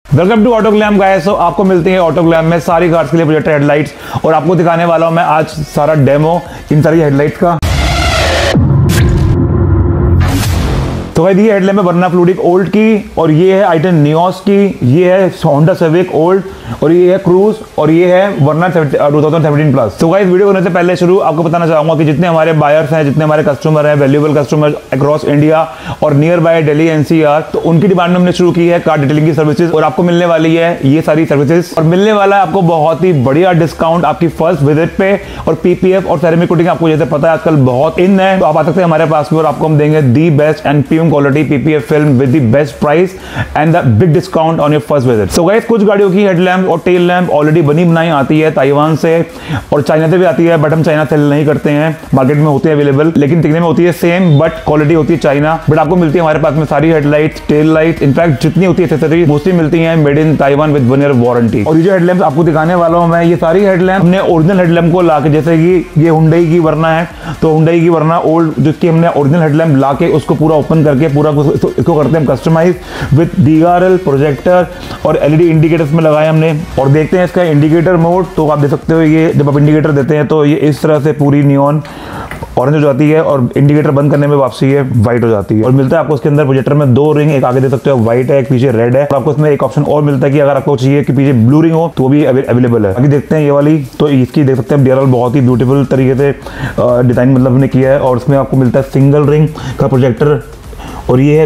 Welcome to auto glam guys. तो आपको मिलती है ऑटो ग्लैम में सारी कार्स के लिए प्रोजेक्टर हेडलाइट्स और आपको दिखाने वाला हूं मैं आज सारा डेमो इन सारी हेडलाइट्स का। तो गाइस ये हेडलैम्प है वर्ना फ्लूडिक ओल्ड की और ये है आइटन नियोस की, ये है होंडा सिविक ओल्ड और ये है क्रूज और ये है वर्ना 2017 प्लस। तो गाइस वीडियो करने से पहले शुरू आपको बताना चाहूंगा कि जितने हमारे बायर्स हैं, जितने हमारे कस्टमर हैं, वैल्यूएबल कस्टमर अक्रॉस इंडिया और नियर बाय दिल्ली एनसीआर, तो उनकी डिमांड में हमने शुरू की है कार डिटेलिंग की सर्विसेज और आपको मिलने वाली है ये सारी सर्विसेज और मिलने वाला है आपको बहुत ही बढ़िया डिस्काउंट आपकी फर्स्ट विजिट पे। और पीपीएफ और सेरेमिक कोटिंग आपको जैसे पता है आजकल बहुत इन है, तो आप आ सकते हैं हमारे पास में और आपको हम देंगे the best and premium quality PPF film with the best price and the big discount on your first visit. So guys कुछ गाड़ियों की हेडलैम्प और टेल लैम्प ऑलरेडी बनी बनाई आती है ताइवान से और चाइना से भी आती है, बट हम चाइना सेल नहीं करते हैं, मार्केट में होती है अवेलेबल, लेकिन दिखने में होती है सेम बट क्वालिटी होती है चाइना। बट आपको मिलती है हमारे पास में सारी हेडलाइट्स, टेल लाइट, इनफैक्ट जितनी होती है एक्सेसरीज मोस्टली मिलती है made in Taiwan with 1 year warranty. और ये जो हेडलैम्प आपको दिखाने वाला हूं मैं, ये सारी हेडलैम्प हमने ओरिजिनल हेडलैम्प को लाके, जैसे कि ये हुंडई की वर्ना है तो हुंडई की वर्ना ओल्ड जिसकी हमने ओरिजिनल हेडलैम्प लाके उसको पूरा ओपन करके पूरा इसको करते हैं कस्टमाइज विद डीआरएल प्रोजेक्टर और एलईडी इंडिकेटर्स में लगाए हमने। और देखते हैं इसका इंडिकेटर मोड, तो आप देख सकते हो ये जब आप इंडिकेटर देते हैं तो ये इस तरह से पूरी नियॉन ऑरेंज हो जाती है और इंडिकेटर बंद करने में वापसी है व्हाइट हो जाती है। और मिलता है आपको इसके अंदर प्रोजेक्टर में 2 रिंग, एक आगे दे सकते हो व्हाइट है, एक पीछे रेड है। और आपको इसमें एक ऑप्शन और मिलता है कि अगर आपको चाहिए कि पीछे ब्लू रिंग हो तो भी अवेलेबल है। अभी देखते हैं ये वाली, तो इसकी देख सकते हैं डीआरएल बहुत ही ब्यूटीफुल तरीके से डिजाइन मतलब हमने किया है और इसमें आपको मिलता है सिंगल रिंग का प्रोजेक्टर और ये है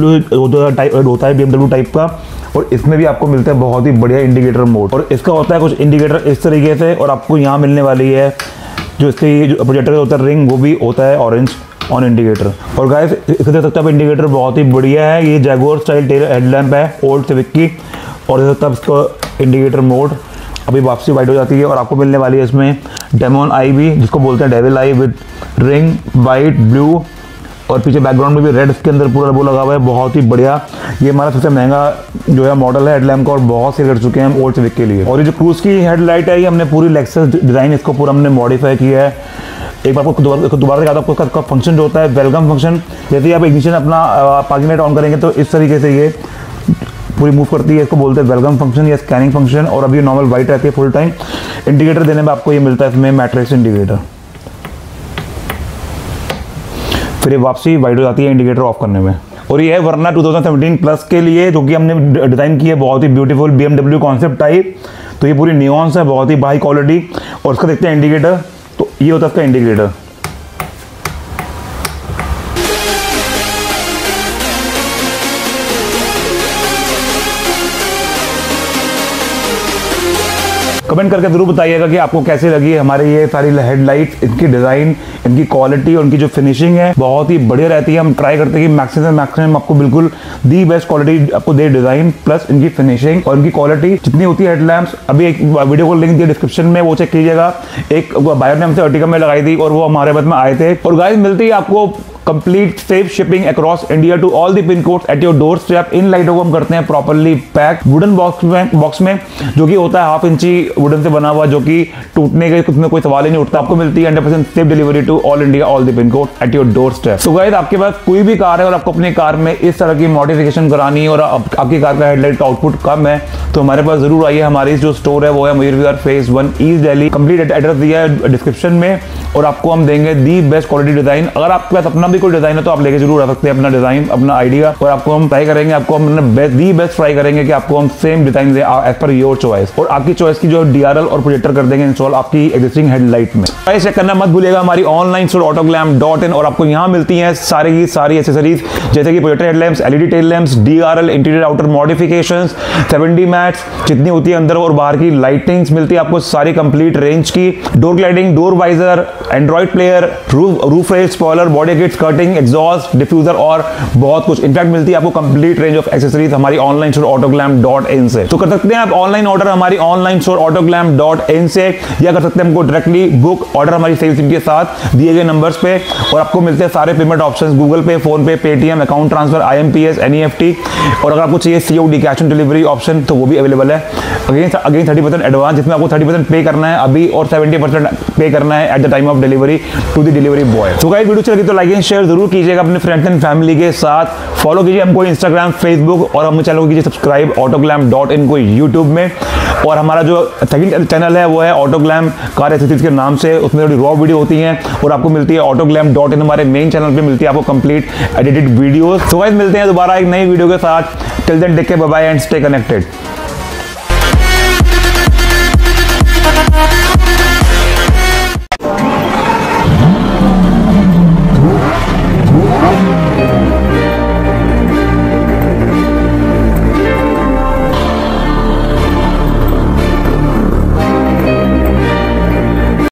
BMW टाइप होता है, BMW टाइप का। और इसमें भी आपको मिलता है बहुत ही बढ़िया इंडिकेटर मोड और इसका होता है कुछ इंडिकेटर इस तरीके से और आपको यहाँ मिलने वाली है जो इसकी जो प्रोजेक्टर होता है रिंग, वो भी होता है ऑरेंज ऑन इंडिकेटर। और गाइस इसके देख सकते हैं इंडिकेटर बहुत ही बढ़िया है, ये जैगुआर स्टाइल टेल हेडलैम्प है ओल्ड सिविक की और देख सकते हैं इसका इंडिकेटर मोड अभी वापसी वाइट हो जाती है। और आपको मिलने वाली है इसमें डेमोन आई भी, जिसको बोलते हैं devil eye, with ring white blue और पीछे बैकग्राउंड में भी रेड इसके अंदर पूरा वो लगा हुआ है, बहुत ही बढ़िया। ये हमारा सबसे महंगा जो है मॉडल है हेडलैम्प का और बहुत सेल कर चुके हैं हम ओल्ड सिविक के लिए। और ये जो क्रूज की हेडलाइट है ये हमने पूरी लेक्सस डिजाइन इसको पूरा हमने मॉडिफाई किया है। एक बार आपको दोबारा दिखाता हूं आपको फंक्शन जो होता है वेलकम फंक्शन, जैसे आप इग्निशन अपना पार्किंग लाइट ऑन करेंगे तो इस तरीके से ये पूरी मूव करती है, इसको बोलते हैं वेलकम फंक्शन या स्कैनिंग फंक्शन। और अभी नॉर्मल वाइट रहती है फुल टाइम। इंडिकेटर देने में आपको ये मिलता है इसमें मैट्रिक्स इंडिकेटर, फिर ये वापसी वाइट हो जाती है इंडिकेटर ऑफ करने में। और ये है वर्ना 2017 प्लस के लिए जो कि हमने डिज़ाइन की है बहुत ही ब्यूटीफुल BMW कॉन्सेप्ट टाइप। तो ये पूरी नियॉन्स है, बहुत ही हाई क्वालिटी। और इसका देखते हैं इंडिकेटर, तो ये होता है इसका इंडिकेटर। कमेंट करके जरूर बताइएगा कि आपको कैसी लगी हमारे ये सारी हेडलाइट्स, इनकी डिज़ाइन, इनकी क्वालिटी और इनकी जो फिनिशिंग है बहुत ही बढ़िया रहती है। हम ट्राई करते हैं कि मैक्सिमम आपको बिल्कुल दी बेस्ट क्वालिटी आपको दे, डिज़ाइन प्लस इनकी फिनिशिंग और इनकी क्वालिटी जितनी होती है हेडलैम्प्स। अभी एक वीडियो को लिंक दिया डिस्क्रिप्शन में, वो चेक कीजिएगा। एक बायर ने हमसे अर्टिका में लगाई थी और वो हमारे पास में आए थे। और गाइस मिलती है आपको complete safe shipping across India to all the pin codes at your door step. इन लाइटों को हम करते हैं प्रॉपर्ली पैक वुडन बॉक्स में जो कि होता है 1/2 इंची वुडन से बना हुआ, जो कि टूटने के उसमें कोई सवाल ही नहीं उठता। आपको मिलती है 100% safe delivery to all India all the pin code at your door step. तो गाइस आपके पास कोई भी कार है और आपको अपनी कार में इस तरह की मॉडिफिकेशन करानी है और आपकी कार का हेडलाइट का आउटपुट कम है तो हमारे पास जरूर आइए। हमारी जो स्टोर है वो है Mayur Vihar phase 1 east Delhi. Complete address दिया है डिस्क्रिप्शन में और आपको हम देंगे दी बेस्ट क्वालिटी डिजाइन। अगर आपके पास अपना भी कोई डिजाइन है तो आप लेके जरूर आ सकते हैं अपना डिजाइन, अपना आइडिया, और आपको हम ट्राई करेंगे, आपको हम दी बेस्ट ट्राई करेंगे कि आपको हम सेम डिजाइन दे एज पर योर चॉइस। और आपकी चॉइस की जो डीआरएल और प्रोजेक्टर कर देंगे इंस्टॉल आपकी एग्जिस्टिंग हेडलाइट में। चेक करना मत भूलिएगा हमारी ऑनलाइन स्टोर autoglam.in और आपको यहाँ मिलती हैं सारी की सारी एक्सेसरीज जैसे कि projector headlamps, LED tail lamps, DRL, interior outer modifications, 7D mats, जितनी होती है अंदर और बाहर की लाइटिंग्स मिलती है आपको सारी कंप्लीट रेंज की। Door gliding, door visor, Android player, roof rails, spoiler, body kit, skirting, exhaust, diffuser और बहुत कुछ। इनफैक्ट मिलती है आपको कंप्लीट रेंज ऑफ एक्सेसरीज हमारी ऑनलाइन स्टोर autoglam.in से। तो कर सकते हैं आप ऑनलाइन ऑर्डर हमारी ऑनलाइन स्टोर autoglam.in से, या कर सकते हैं हमको डायरेक्टली बुक ऑर्डर हमारी सेल्स टीम के साथ दिए गए नंबर्स पे। और आपको मिलते हैं सारे payment options, Google Pay, PhonePe, Paytm, account transfer, IMPS, NEFT। और अगर आपको चाहिए COD cash on delivery option तो वो भी अवेलेबल है। अगेन 30% एडवांस जिसमें आपको 30% पे करना है अभी और 70% पे करना है at the time of of delivery to the delivery boy. तो गाइस वीडियो अच्छी लगी तो लाइक एंड शेयर जरूर कीजिएगा अपने फ्रेंड्स एंड फैमिली के साथ। फॉलो कीजिए हमको इंस्टाग्राम, फेसबुक और हम चैनल को कीजिए सब्सक्राइब autoglam.in को यूट्यूब में। और हमारा जो सेकंड चैनल है वो है ऑटोग्लैम कार एसेसरीज के नाम से, उसमें थोड़ी रॉ वीडियो होती हैं और आपको मिलती है autoglam.in हमारे मेन चैनल पे मिलती है आपको कंप्लीट एडिटेड वीडियोस। तो गाइस मिलते हैं दोबारा एक नई वीडियो के साथ। Till then take care, bye bye and stay connected.